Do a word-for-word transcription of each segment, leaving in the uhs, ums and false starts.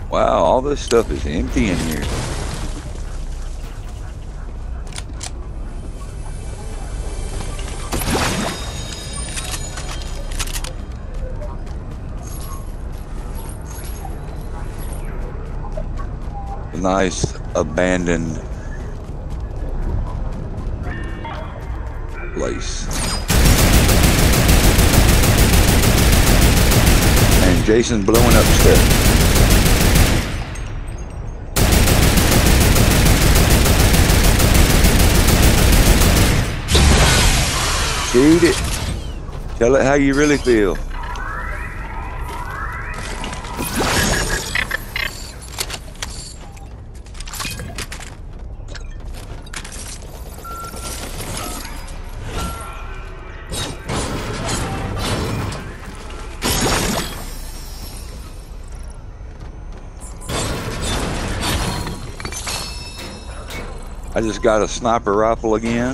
Wow, all this stuff is empty in here. A nice abandoned place. And Jason's blowing up stuff. Shoot it. Tell it how you really feel. I just got a sniper rifle again.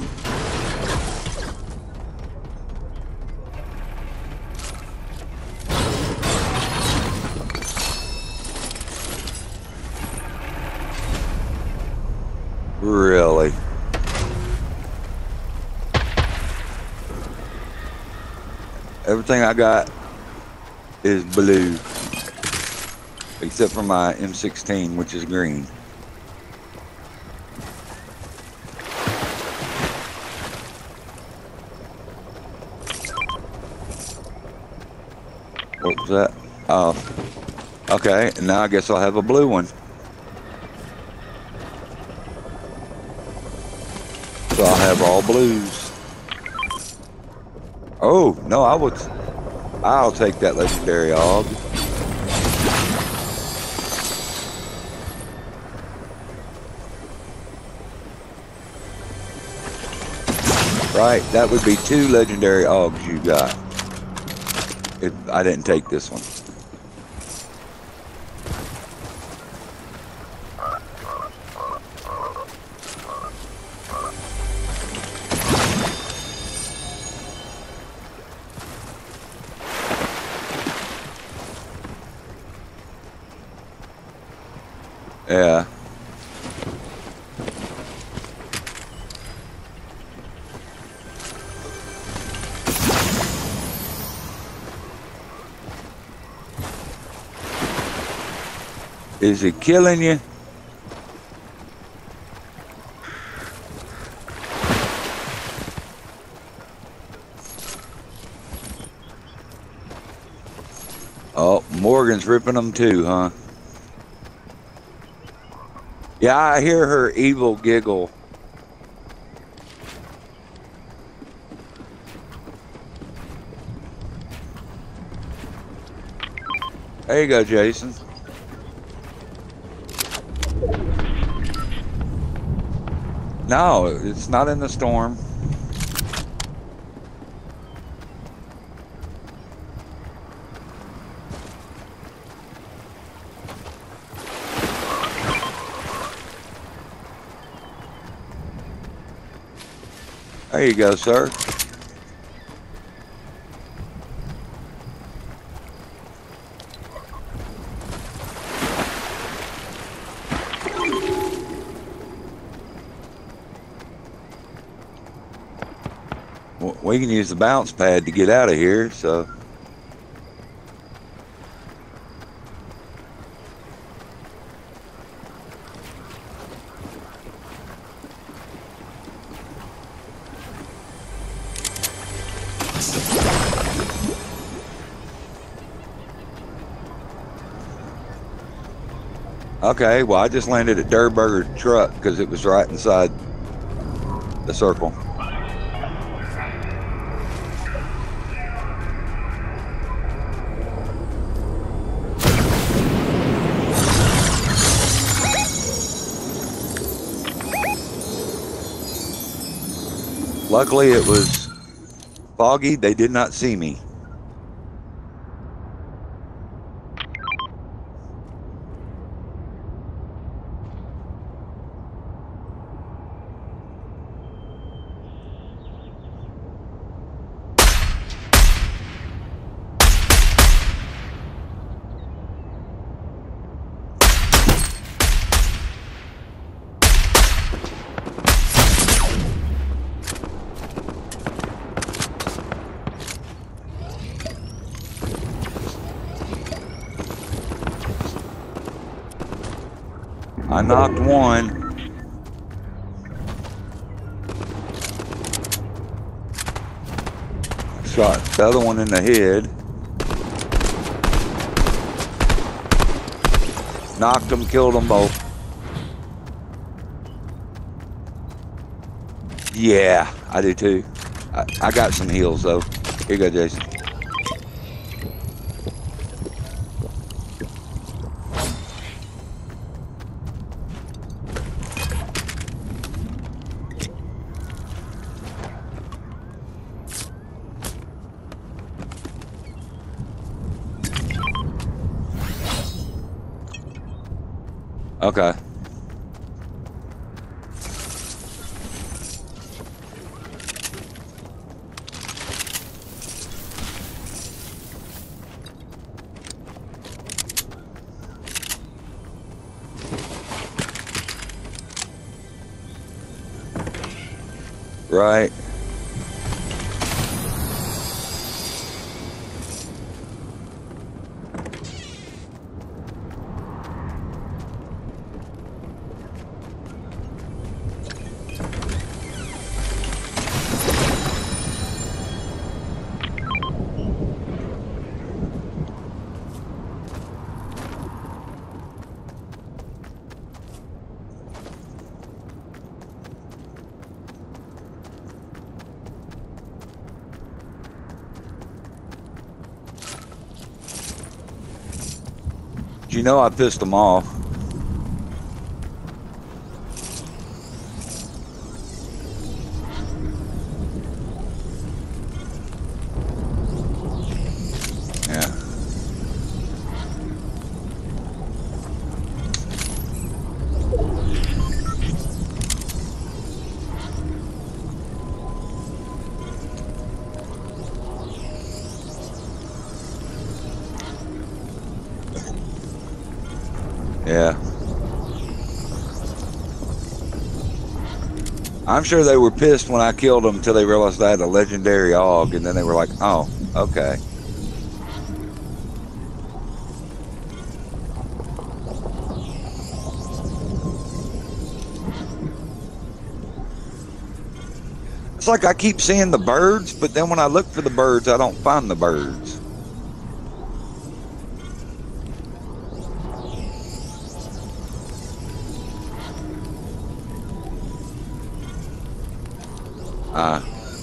Really? Everything I got is blue, except for my M sixteen, which is green. What was that? Oh, okay. And now I guess I'll have a blue one. So I'll have all blues. Oh, no, I would. I'll take that legendary Og. Right, that would be two legendary Ogs you got. If I didn't take this one. Yeah. Is it killing you? Oh, Morgan's ripping them too, huh? Yeah, I hear her evil giggle. There you go, Jason. No, it's not in the storm. There you go, sir. We can use the bounce pad to get out of here, so. Okay, well, I just landed at Durburger truck because it was right inside the circle. Luckily, it was foggy. They did not see me. I knocked one. Shot the other one in the head. Knocked them, killed them both. Yeah, I do too. I, I got some heals though. Here you go, Jason. Okay. Right. You know I pissed them off. Yeah. Yeah. I'm sure they were pissed when I killed them until they realized I had a legendary A U G, and then they were like, oh, okay. It's like I keep seeing the birds, but then when I look for the birds, I don't find the birds. Uh,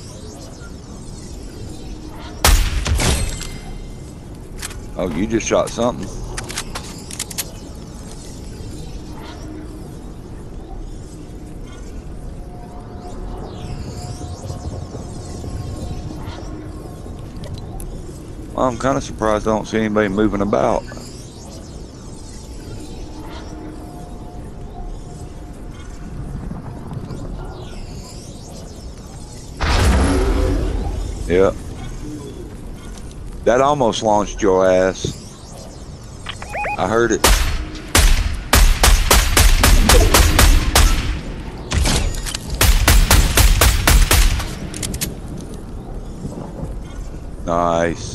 oh, you just shot something. Well, I'm kind of surprised I don't see anybody moving about. Yep. That almost launched your ass. I heard it. Nice.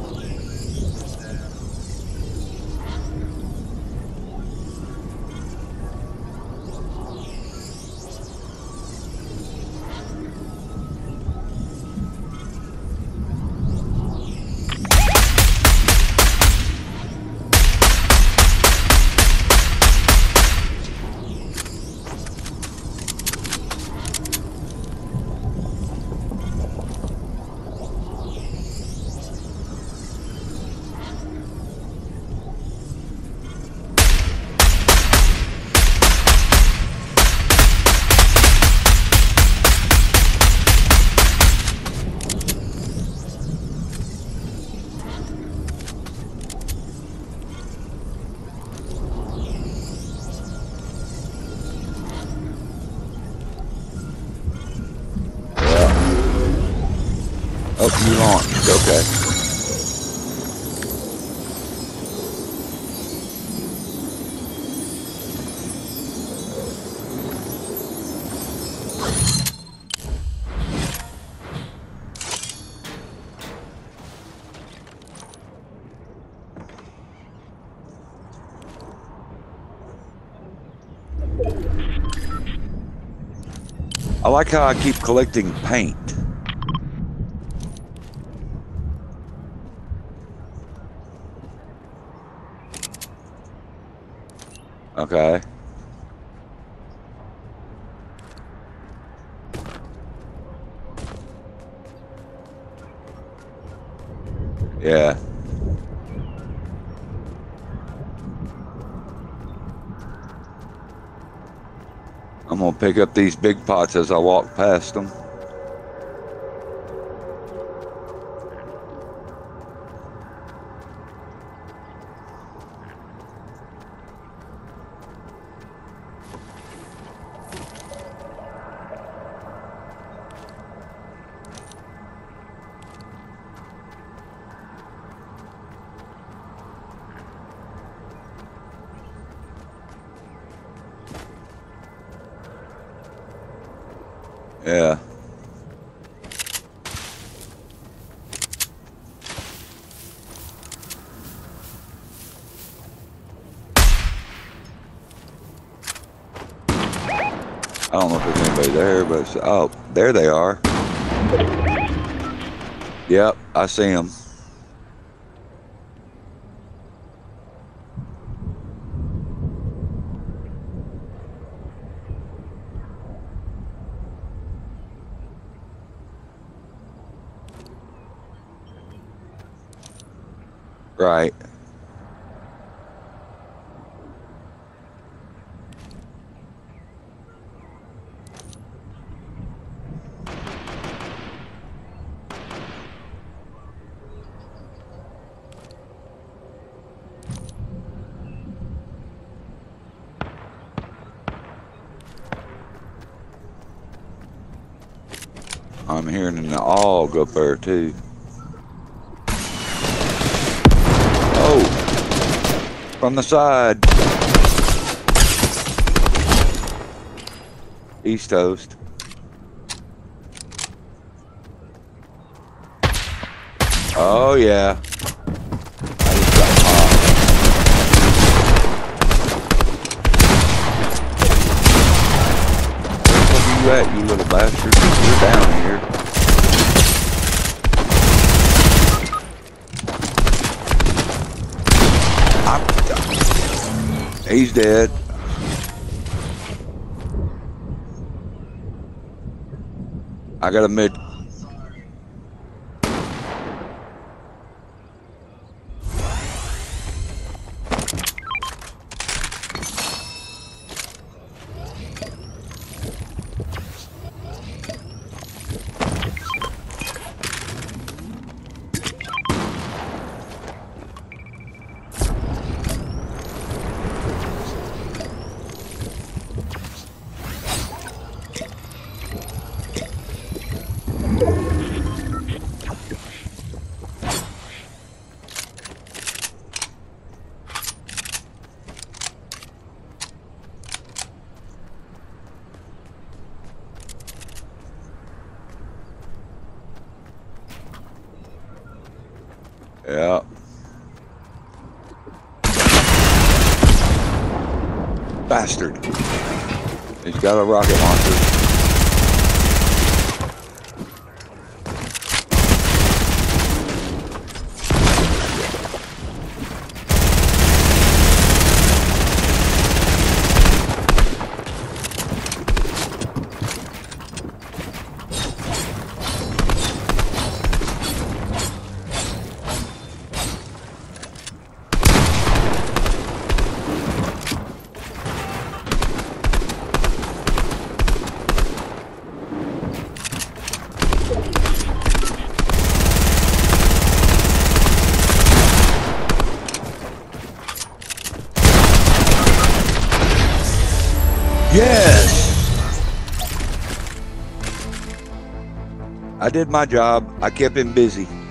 Oh, you launched. Okay. I like how I keep collecting paint. Okay. Yeah. I'm gonna pick up these big pots as I walk past them. Yeah. I don't know if there's anybody there, but it's, oh, there they are. Yep, I see them. Right. I'm hearing an og up there too. Oh, from the side. East Coast. Oh yeah. I just got popped. Where you at, you little bastard? You're down here. I'm, he's dead. I got a mid. Yeah. Bastard. He's got a rocket launcher. Yes! I did my job. I kept him busy.